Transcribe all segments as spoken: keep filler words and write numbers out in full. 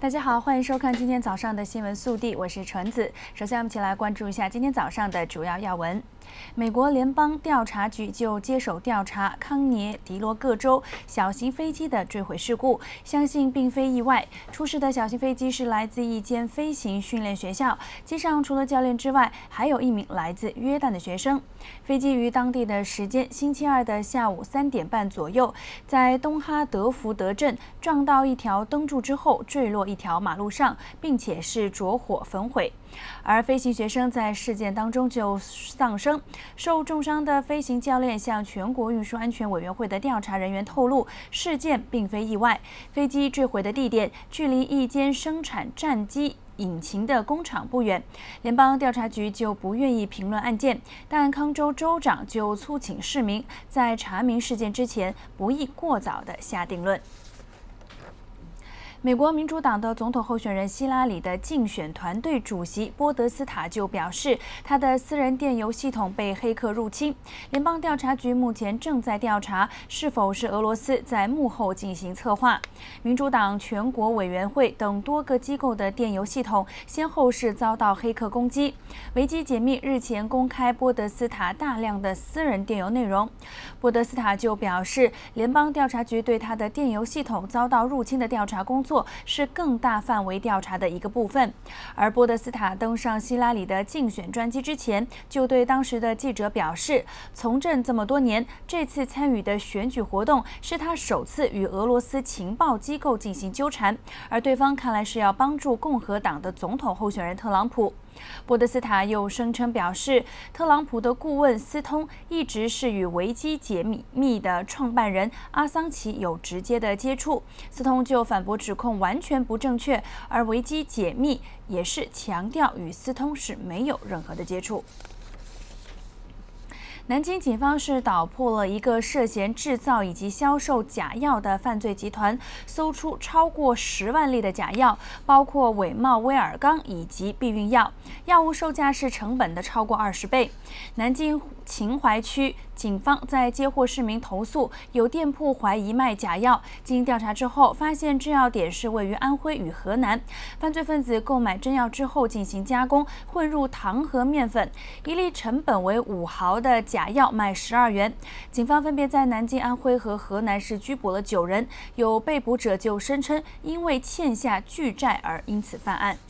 大家好，欢迎收看今天早上的新闻速递，我是纯子。首先，我们一起来关注一下今天早上的主要要闻。美国联邦调查局就接手调查康涅狄罗各州小型飞机的坠毁事故，相信并非意外。出事的小型飞机是来自一间飞行训练学校，机上除了教练之外，还有一名来自约旦的学生。飞机于当地的时间星期二的下午三点半左右，在东哈德福德镇撞到一条灯柱之后，坠落一条马路上，并且是着火焚毁。而飞行学生在事件当中就丧生。受重伤的飞行教练向全国运输安全委员会的调查人员透露，事件并非意外。飞机坠毁的地点距离一间生产战机引擎的工厂不远。联邦调查局就不愿意评论案件，但康州州长就促请市民在查明事件之前，不宜过早的下定论。美国民主党的总统候选人希拉里的竞选团队主席波德斯塔就表示，他的私人电邮系统被黑客入侵。联邦调查局目前正在调查是否是俄罗斯在幕后进行策划。民主党全国委员会等多个机构的电邮系统先后是遭到黑客攻击。维基解密日前公开波德斯塔大量的私人电邮内容。波德斯塔就表示，联邦调查局对他的电邮系统遭到入侵的调查工作是更大范围调查的一个部分。而波德斯塔登上希拉里的竞选专机之前，就对当时的记者表示，从政这么多年，这次参与的选举活动是他首次与俄罗斯情报机构进行纠缠，而对方看来是要帮助共和党的总统候选人特朗普。波德斯塔又声称表示，特朗普的顾问斯通一直是与维基解密的创办人阿桑奇有直接的接触。斯通就反驳指控完全不正确，而维基解密也是强调与斯通是没有任何的接触。南京警方是捣破了一个涉嫌制造以及销售假药的犯罪集团，搜出超过十万粒的假药，包括伪冒威尔刚以及避孕药，药物售价是成本的超过二十倍。南京秦淮区警方在接获市民投诉，有店铺怀疑卖假药，经调查之后发现制药点是位于安徽与河南。犯罪分子购买真药之后进行加工，混入糖和面粉，一粒成本为五毫的假药卖十二元。警方分别在南京、安徽和河南市拘捕了九人，有被捕者就声称因为欠下巨债而因此犯案。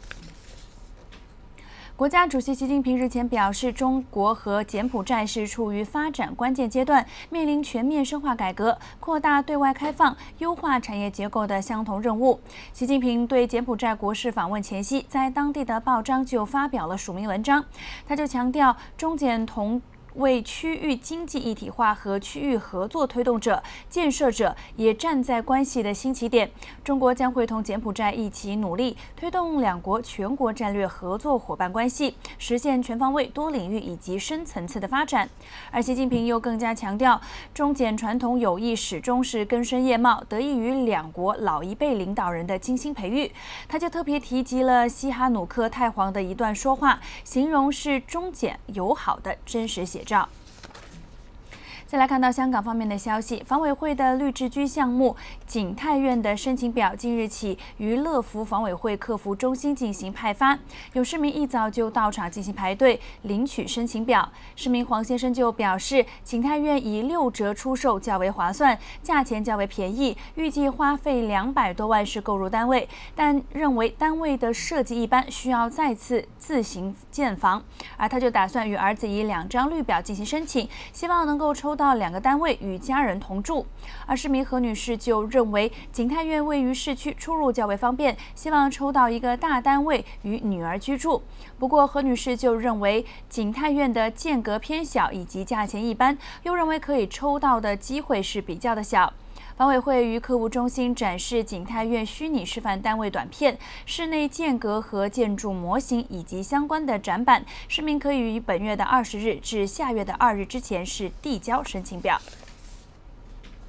国家主席习近平日前表示，中国和柬埔寨是处于发展关键阶段，面临全面深化改革、扩大对外开放、优化产业结构的相同任务。习近平对柬埔寨国事访问前夕，在当地的报章就发表了署名文章，他就强调，中柬同为区域经济一体化和区域合作推动者、建设者，也站在关系的新起点。中国将会同柬埔寨一起努力，推动两国全国战略合作伙伴关系，实现全方位、多领域以及深层次的发展。而习近平又更加强调，中柬传统友谊始终是根深叶茂，得益于两国老一辈领导人的精心培育。他就特别提及了西哈努克太皇的一段说话，形容是中柬友好的真实写照。再来看到香港方面的消息，房委会的绿置居项目景泰苑的申请表今日起于乐福房委会客服中心进行派发，有市民一早就到场进行排队领取申请表。市民黄先生就表示，景泰苑以六折出售较为划算，价钱较为便宜，预计花费两百多万是购入单位，但认为单位的设计一般，需要再次自行建房，而他就打算与儿子以两张绿表进行申请，希望能够抽到到两个单位与家人同住。而市民何女士就认为景泰苑位于市区，出入较为方便，希望抽到一个大单位与女儿居住。不过何女士就认为景泰苑的间隔偏小以及价钱一般，又认为可以抽到的机会是比较的小。房委会于客户中心展示景泰苑虚拟示范单位短片、室内间隔和建筑模型以及相关的展板，市民可以于本月的二十日至下月的二日之前是递交申请表。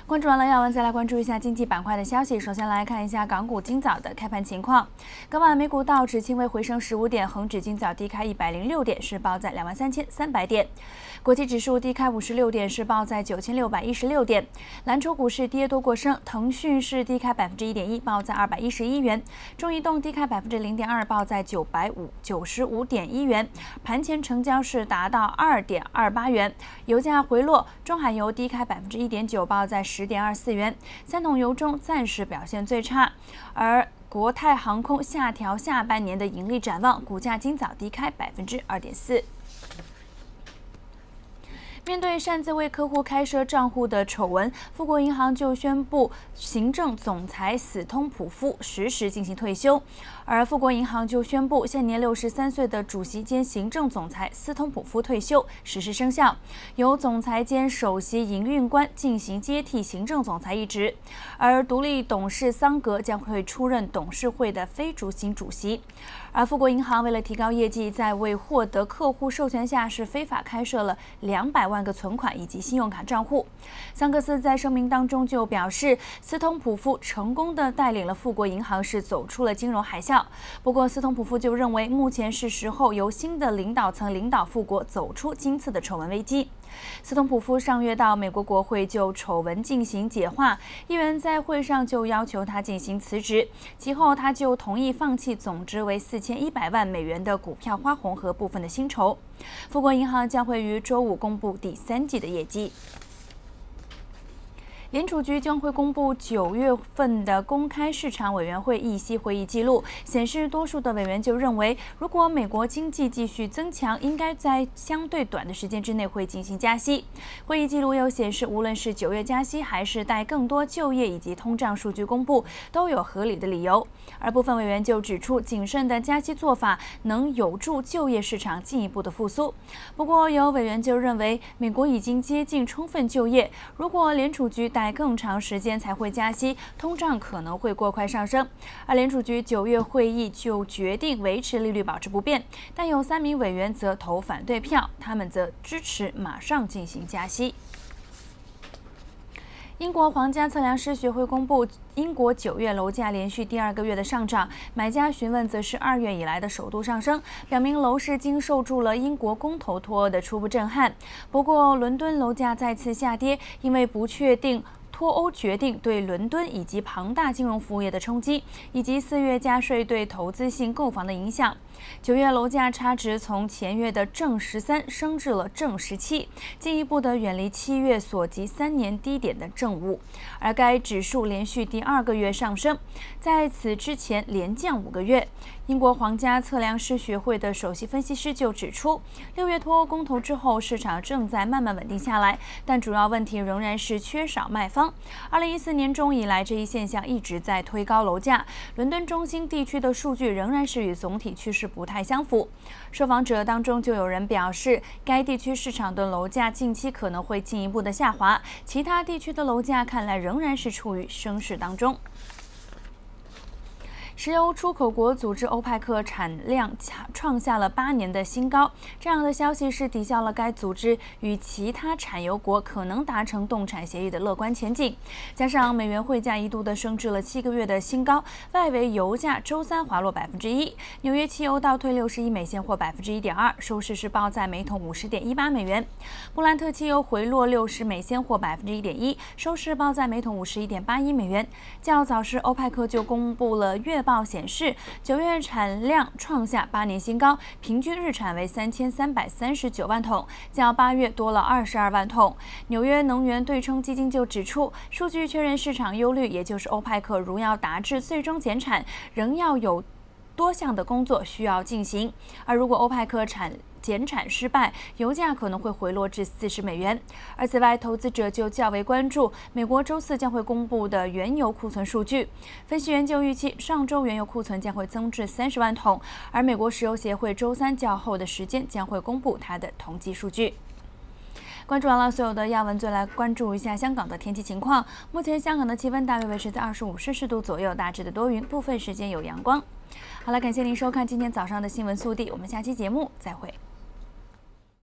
关注完了要闻，再来关注一下经济板块的消息。首先来看一下港股今早的开盘情况。隔晚美股道指轻微回升十五点，恒指今早低开一百零六点，是报在两万三千三百点。国际指数低开五十六点，是报在九千六百一十六点。蓝筹股市跌多过升，腾讯是低开百分之一点一，报在二百一十一元；中移动低开百分之零点二，报在九百五九十五点一元。盘前成交是达到二点二八元。油价回落，中海油低开百分之一点九，报在十点二四元。三桶油中暂时表现最差，而国泰航空下调下半年的盈利展望，股价今早低开百分之二点四。面对擅自为客户开设账户的丑闻，富国银行就宣布行政总裁斯通普夫实时进行退休。而富国银行就宣布，现年六十三岁的主席兼行政总裁斯通普夫退休，实施生效，由总裁兼首席营运官进行接替行政总裁一职，而独立董事桑格将会出任董事会的非执行主席。而富国银行为了提高业绩，在未获得客户授权下，是非法开设了两百万个存款以及信用卡账户。桑格斯在声明当中就表示，斯通普夫成功的带领了富国银行是走出了金融海啸。不过，斯通普夫就认为，目前是时候由新的领导层领导富国走出今次的丑闻危机。斯通普夫上月到美国国会就丑闻进行解话，议员在会上就要求他进行辞职，其后他就同意放弃总值为四千一百万美元的股票花红和部分的薪酬。富国银行将会于周五公布第三季的业绩。联储局将会公布九月份的公开市场委员会议息会议记录，显示多数的委员就认为，如果美国经济继续增强，应该在相对短的时间之内会进行加息。会议记录又显示，无论是九月加息，还是待更多就业以及通胀数据公布，都有合理的理由。而部分委员就指出，谨慎的加息做法能有助就业市场进一步的复苏。不过，有委员就认为，美国已经接近充分就业，如果联储局待更长时间才会加息，通胀可能会过快上升。而联储局九月会议就决定维持利率保持不变，但有三名委员则投反对票，他们则支持马上进行加息。英国皇家测量师学会公布，英国九月楼价连续第二个月的上涨，买家询问则是二月以来的首度上升，表明楼市经受住了英国公投脱欧的初步震撼。不过，伦敦楼价再次下跌，因为不确定脱欧决定对伦敦以及庞大金融服务业的冲击，以及四月加税对投资性购房的影响。九月楼价差值从前月的正十三升至了正十七，进一步的远离七月所及三年低点的正五，而该指数连续第二个月上升，在此之前连降五个月。英国皇家测量师学会的首席分析师就指出，六月脱欧公投之后，市场正在慢慢稳定下来，但主要问题仍然是缺少卖方。二零一四年中以来，这一现象一直在推高楼价。伦敦中心地区的数据仍然是与总体趋势不太相符。受访者当中就有人表示，该地区市场的楼价近期可能会进一步的下滑，其他地区的楼价看来仍然是处于升势当中。石油出口国组织欧派克产量创下了八年的新高，这样的消息是抵消了该组织与其他产油国可能达成冻产协议的乐观前景。加上美元汇价一度的升至了七个月的新高，外围油价周三滑落百分之一，纽约汽油倒退六十一美仙或百分之一点二，收市是报在每桶五十点一八美元。布兰特汽油回落六十美仙或百分之一点一，收市报在每桶五十一点八一美元。较早时，欧派克就公布了月报。显示，九月产量创下八年新高，平均日产为三千三百三十九万桶，较八月多了二十二万桶。纽约能源对冲基金就指出，数据确认市场忧虑，也就是欧派克如要达至最终减产，仍要有多项的工作需要进行。而如果欧派克产减产失败，油价可能会回落至四十美元。而此外，投资者就较为关注美国周四将会公布的原油库存数据。分析员就预期，上周原油库存将会增至三十万桶，而美国石油协会周三较后的时间将会公布它的统计数据。关注完了所有的要闻，再来关注一下香港的天气情况。目前香港的气温大约维持在二十五摄氏度左右，大致的多云，部分时间有阳光。好了，感谢您收看今天早上的新闻速递，我们下期节目再会。